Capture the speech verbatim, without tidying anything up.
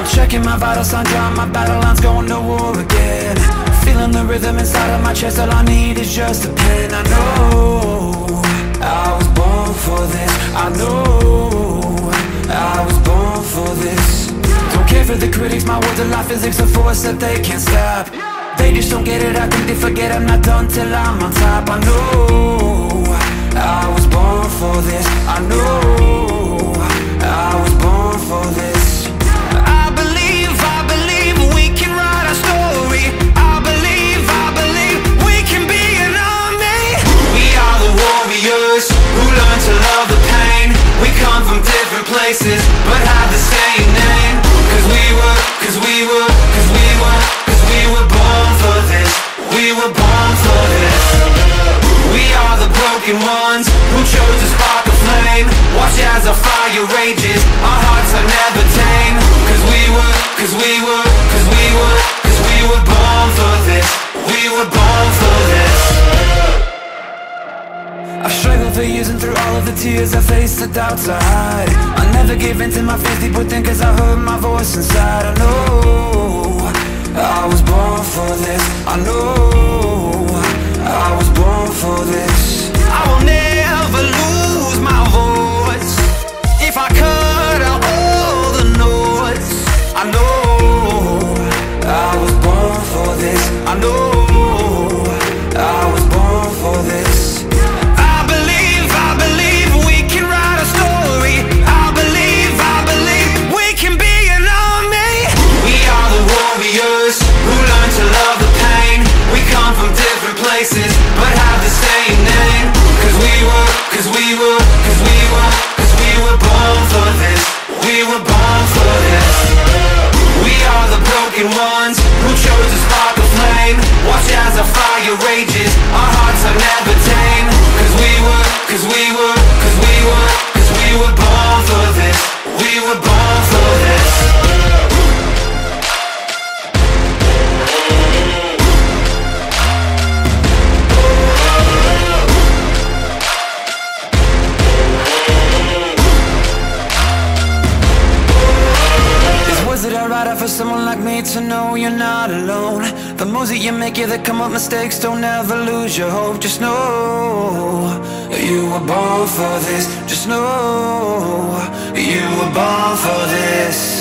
Checking my vital signs, drawing my battle lines, going to war again. Feeling the rhythm inside of my chest, all I need is just a pen. I know I was born for this. I know I was born for this. Don't care for the critics, my words are life physics, a force that they can't stop. They just don't get it, I think they forget I'm not done till I'm on top. I know I was born for this. I know I was born for this. I believe, I believe we can write our story. I believe, I believe we can be an army. We are the warriors who learn to love the pain. We come from different places but have the same name. Cause we were, cause we were, cause we were, cause we were born for this. We were born for this. We are the broken ones who chose to spark a flame. Watch as our fire rages, our hearts are never tame. Cause we were, cause we were, cause we were, cause we were born for this. We were born for this. I've struggled for years and through all of the tears I faced, the doubts I hide. I never gave in to my fears deep within, cause I heard my voice inside. I know I was born for this. I know I was born for this. I will never lose my voice if I cut out all the noise. I know I was born for this. I know I was born for this. I believe, I believe we can write a story. I believe, I believe we can be an army. We are the warriors who learn to love the pain. We come from different places but have the same name. Cause we were, cause we were, cause we were, cause we were born for this. We were born for this. We are the broken ones who chose to spark a flame. Watch as our fire rages, our hearts are never tame. Cause we were, cause we were, cause we were, cause we were born for this. We were born for this. For someone like me to know you're not alone. The moves that you make, yeah, that come up mistakes. Don't ever lose your hope. Just know you were born for this. Just know you were born for this.